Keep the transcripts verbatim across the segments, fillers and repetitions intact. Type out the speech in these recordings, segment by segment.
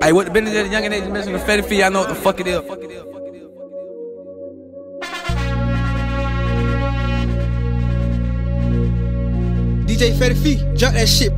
Hey, what the business of the young and age mentioned the Fetty Fee, I know what the fuck it is. D J Fetty Fee, drop that shit.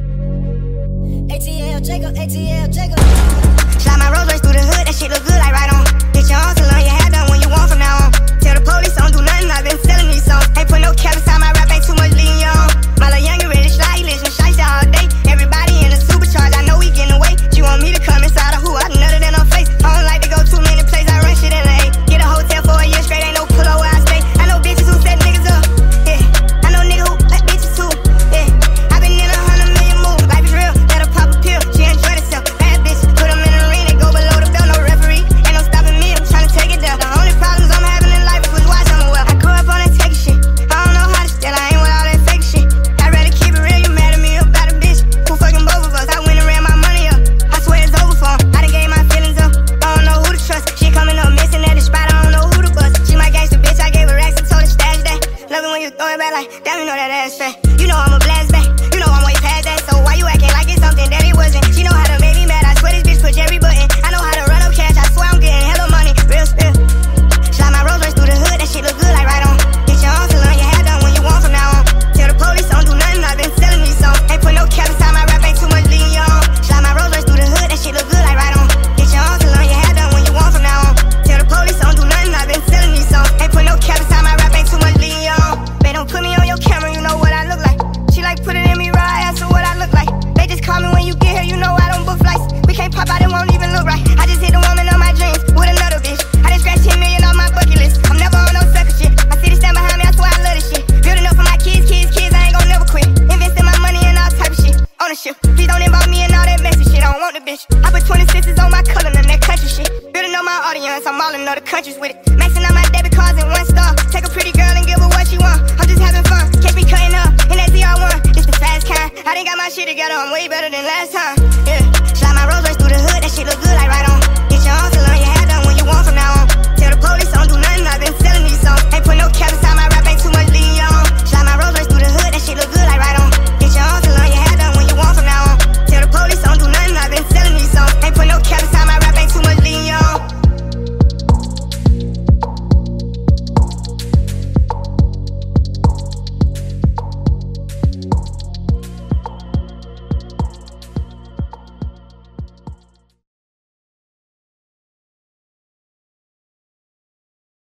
A T L Jacob, A T L Jacob. Slide my Rolls Royce through the hood, that shit look good like right on. Get your arms along, your hair done when you want from now on. Tell the police don't do nothing, I've been selling these songs. Ain't put no cap inside my rap, ain't too much lean on. My little youngin' ready to slide, he listen to shiesty all day. Everybody in the supercharge, I know we getting away. She want me to come inside of who, I nutted in her face. I don't like to go too many places, I run shit in the A. Get a hotel for a year straight, ain't no pull where I stay. I know bitches who set niggas up, yeah. I know niggas who let bitches too, yeah. I been in a hundred million moves, life is real, let her pop a pill, she enjoy herself. Bad bitch, put them in the ring, they go below the belt, no referee. Ain't no stopping me, I'm tryna take it down. The only problems I'm having in life is with watch, I'm well. I grew up on that take shit, I don't know how to steal, I ain't with all that fake shit. I'd rather keep it real, you mad at me about a bitch who fucking both of us. I went and ran my money up, I swear it's over for him. I done gave my feelings up, I don't know who to trust. She coming up missing at the spot, I don't know who to bust. She my gangster bitch, I gave her racks and told her stash that. Love it when you throw it back like, damn, you know that ass fat. You know I'm a blast back, you know I'm way past that. So why you acting like it's something that it wasn't? She know how to make me mad, I swear this bitch push every button. I know how to run up cash, I swear I'm getting hella money, real spill. Slide my Rolls Royce through the hood, that shit look good like right on. Get your arms along, your hair done when you want from now on. Tell the police don't do nothing, I've been selling these songs. Ain't put no cap inside my rap, ain't too much lean on. Slide my Rolls Royce through the hood, that shit look good like right on. Get your arms along, your hair done when you want from now on. Tell the police don't do nothing, I've been selling these songs. Ain't put no cap inside my rap, ain't too much lean on. Man, don't put me on your camera, you know what I look like. She like put it in me raw, ask her what I look like. They just call me when you get here, you know I don't book flights. We can't pop out, it won't even look right. I just hit the woman of my dreams with another bitch. I just scratched ten million off my bucket list. I'm never on no sucker shit. My city stand behind me, I swear I love this shit. Building up for my kids, kids, kids, I ain't gon' never quit. Investing my money in all type of shit. Ownership, please don't involve me in all that messy shit. I don't want the bitch. I put twenty sixes on my color, none that country shit. Building up my audience, I'm all in other countries with it. Maxing out my debit cards in one star. Take a pretty girl and give her what she want. I'm just having fun, can't be cutting up in that Z R one. It's the fast kind. I done got my shit together, I'm way better than last time.